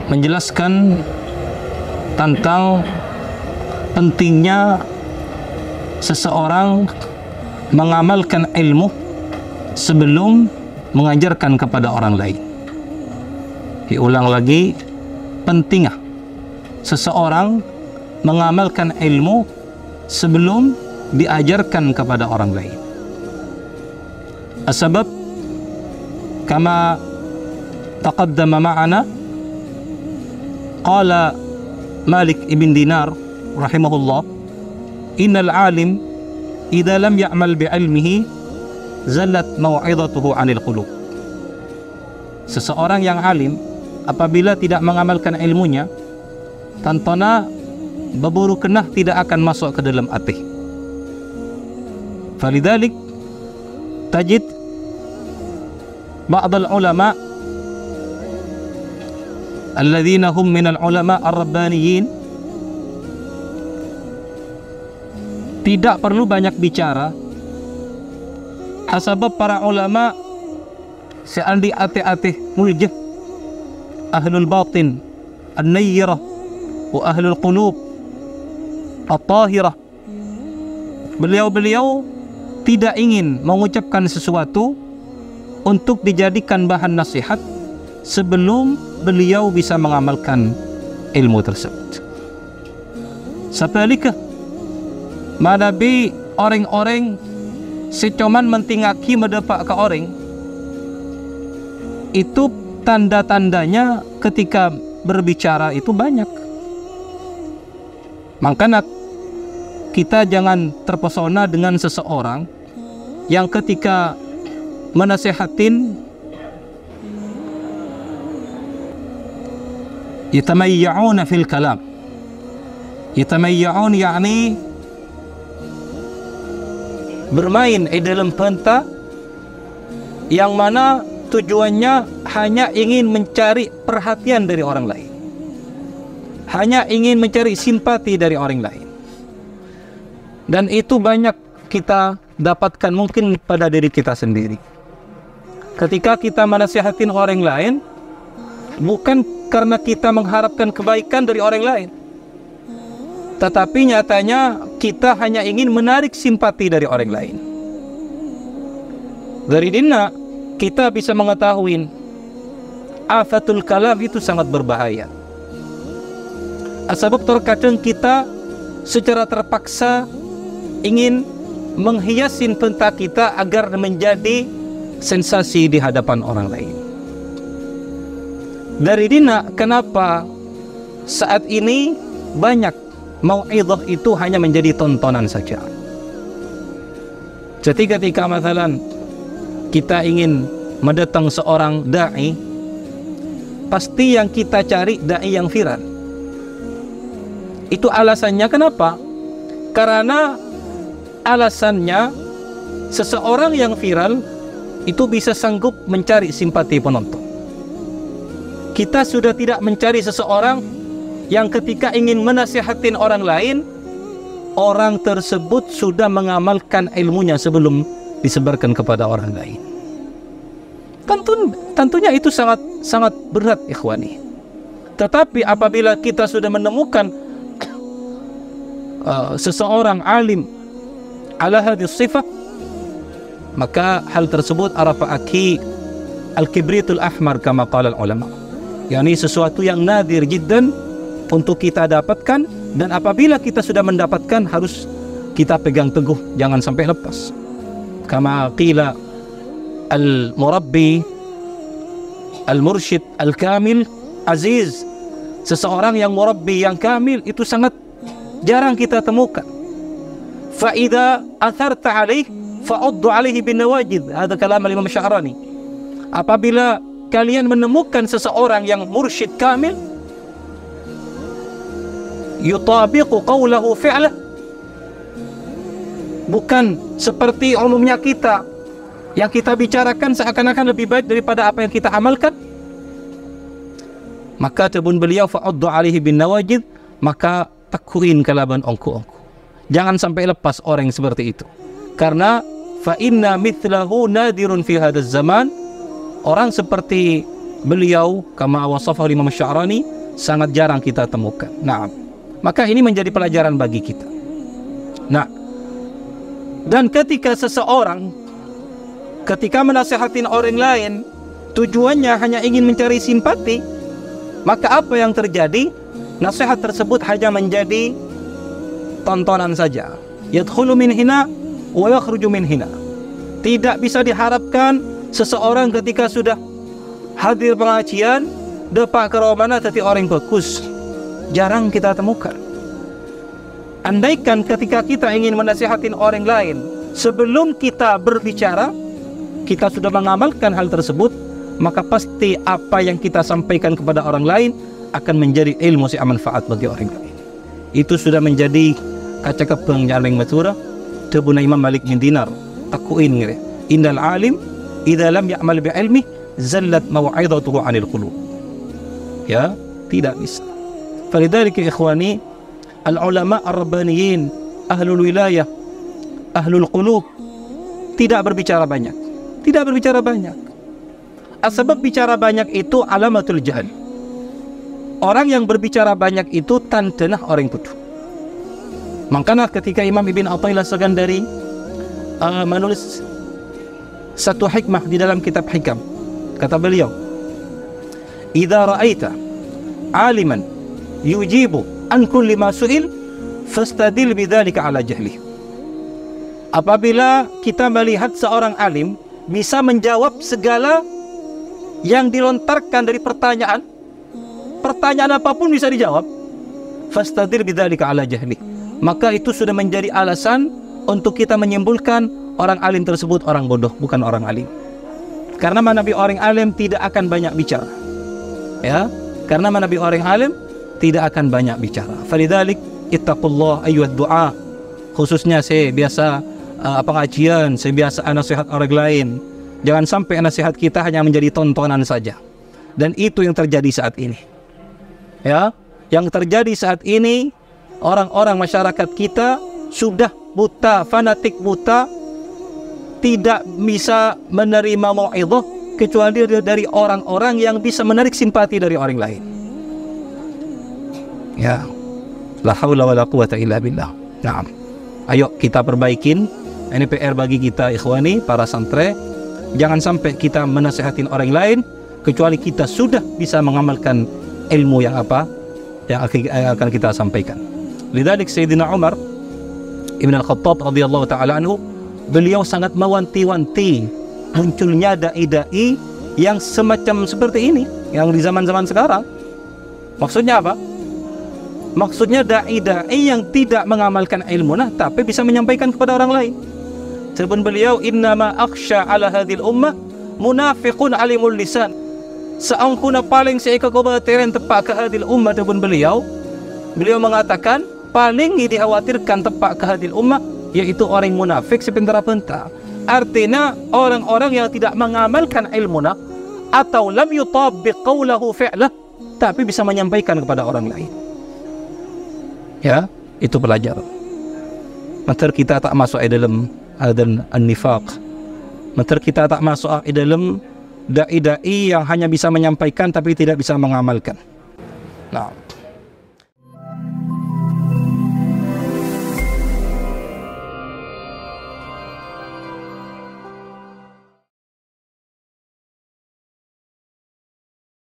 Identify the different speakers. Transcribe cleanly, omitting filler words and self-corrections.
Speaker 1: menjelaskan tentang pentingnya seseorang mengamalkan ilmu sebelum mengajarkan kepada orang lain. Diulang lagi, pentingnya seseorang mengamalkan ilmu sebelum diajarkan kepada orang lain. Asbab kama taqaddama ma'ana, qala Malik ibn Dinar rahimahullah, innal alim idza lam ya'mal bi'ilmihi zallat mau'izatuhu 'anil qulub. Seseorang yang alim apabila tidak mengamalkan ilmunya, tantana baburu kenah tidak akan masuk ke dalam hati. Falidhalik tajid ba'd al-ulama alladhina hum min al-ulama ar-rabbaniyin tidak perlu banyak bicara, asbab para ulama seandi ate-ate muljah ahlul batin an-nayyirah wa ahlul qulub at-tahirah. Beliau-beliau tidak ingin mengucapkan sesuatu untuk dijadikan bahan nasihat sebelum beliau bisa mengamalkan ilmu tersebut. Sebaliknya, manabi orang-orang secuman mentingaki mendepak ke orang, itu tanda-tandanya ketika berbicara itu banyak. Makanya kita jangan terpesona dengan seseorang yang ketika menasihatin yatamayya'una fil kalam. Yatamayya'un yakni bermain di dalam penta yang mana tujuannya hanya ingin mencari perhatian dari orang lain, hanya ingin mencari simpati dari orang lain. Dan itu banyak kita dapatkan mungkin pada diri kita sendiri. Ketika kita menasihatin orang lain, bukan karena kita mengharapkan kebaikan dari orang lain, tetapi nyatanya kita hanya ingin menarik simpati dari orang lain. Dari dina kita bisa mengetahui afatul kalam itu sangat berbahaya. Sebab terkadang kita secara terpaksa ingin menghiasin penta kita agar menjadi sensasi di hadapan orang lain. Dari dina kenapa saat ini banyak mau'izah itu hanya menjadi tontonan saja. Jadi ketika masalan kita ingin mendatang seorang da'i, pasti yang kita cari da'i yang viral. Itu alasannya kenapa? Karena alasannya seseorang yang viral itu bisa sanggup mencari simpati penonton. Kita sudah tidak mencari seseorang yang ketika ingin menasihatin orang lain, orang tersebut sudah mengamalkan ilmunya sebelum disebarkan kepada orang lain. Tentunya itu sangat berat, ikhwani. Tetapi apabila kita sudah menemukan seseorang alim ala hadis sifat, maka hal tersebut arafa'aki al-kibritul ahmar kama qala ulama, yakni sesuatu yang nadir jiddan untuk kita dapatkan, dan apabila kita sudah mendapatkan harus kita pegang teguh, jangan sampai lepas. Kama qila al-murabbi al-mursyid al-kamil aziz, seseorang yang murabbi yang kamil itu sangat jarang kita temukan. Fa idza atharta alaih fa'uddu alaihi bin nawajid, ada kalam Imam Sya'rani. Apabila kalian menemukan seseorang yang mursyid kamil yutabiqu qawlahu fi'lah, bukan seperti umumnya kita yang kita bicarakan seakan-akan lebih baik daripada apa yang kita amalkan, maka tebun beliau fa'uddu alaihi bin nawajid, maka takuin kalaban ongku-ongku. Jangan sampai lepas orang seperti itu, karena fa inna mithlahu nadirun fi hadzal zaman. Orang seperti beliau kama wasafahu Imam Sya'rani sangat jarang kita temukan. Nah, maka ini menjadi pelajaran bagi kita. Nah, dan ketika seseorang ketika menasihatin orang lain tujuannya hanya ingin mencari simpati, maka apa yang terjadi? Nasihat tersebut hanya menjadi tontonan saja. Yadkhulu min hina wa yakhruju min hina. Tidak bisa diharapkan seseorang ketika sudah hadir pengajian dapat ke mana tadi orang fokus. Jarang kita temukan. Andaikan ketika kita ingin menasihatin orang lain, sebelum kita berbicara kita sudah mengamalkan hal tersebut, maka pasti apa yang kita sampaikan kepada orang lain akan menjadi ilmu yang manfaat bagi orang lain. Itu sudah menjadi kaca kepeng yang matura tebuna Imam Malik bin Dinar takuin ngire indal alim idza lam ya'mal bi ilmi zallat mau'izatuhu 'anil qulub. Ya, tidak bisa. Falidhalika ikhwani, al ulama ar-rabbaniyin, ahlul wilayah, ahlul qulub tidak berbicara banyak. Tidak berbicara banyak. Sebab bicara banyak itu alamatul jahl. Orang yang berbicara banyak itu tandanya orang bodoh. Makanya ketika Imam Ibn Athaillah As-Sakandari menulis satu hikmah di dalam kitab Hikam, kata beliau, "Idza ra'aita 'aliman yujibu an kulli ma su'il fastadil bidzalika 'ala jahli." Apabila kita melihat seorang alim bisa menjawab segala yang dilontarkan dari pertanyaan apapun bisa dijawab, fastadir bidzalika ala jahli, maka itu sudah menjadi alasan untuk kita menyimpulkan orang alim tersebut orang bodoh, bukan orang alim. Karena Nabi orang alim tidak akan banyak bicara. Ya, karena Nabi orang alim tidak akan banyak bicara. Falidzalik ittaqullah ayyuhad du'a. Khususnya saya biasa pengajian, saya biasa nasihat orang lain. Jangan sampai nasihat kita hanya menjadi tontonan saja. Dan itu yang terjadi saat ini. Ya, yang terjadi saat ini, orang-orang masyarakat kita sudah buta, fanatik buta, tidak bisa menerima mau'izah kecuali dari orang-orang yang bisa menarik simpati dari orang lain. Ya, la haula wala quwata illa billah. Naam. Ayo kita perbaikin. Ini PR bagi kita ikhwani, para santri. Jangan sampai kita menasihatin orang lain kecuali kita sudah bisa mengamalkan ilmu yang akan kita sampaikan. Lidzalik Sayyidina Umar Ibn Al-Khattab radhiyallahu ta'ala anhu, beliau sangat mewanti-wanti munculnya dai-dai yang semacam seperti ini yang di zaman-zaman sekarang. Maksudnya apa? Maksudnya dai-dai yang tidak mengamalkan ilmu tapi bisa menyampaikan kepada orang lain. Sebab beliau, innama akhsha ala hadhil ummah munafiqun alimul lisan. Seangkuna paling saya kekhawatiran tepat ke hadil ummah pun beliau mengatakan paling dikhawatirkan tepat ke hadil ummah yaitu orang munafik sebentar-bentar. Artinya orang-orang yang tidak mengamalkan ilmunya atau lam yutabbiq qawlahu fi'lah, tapi bisa menyampaikan kepada orang lain. Ya, itu pelajaran. Maka kita tak masuk dalam an-nifaq. Maka kita tak masuk dalam dai-dai yang hanya bisa menyampaikan tapi tidak bisa mengamalkan. Nah,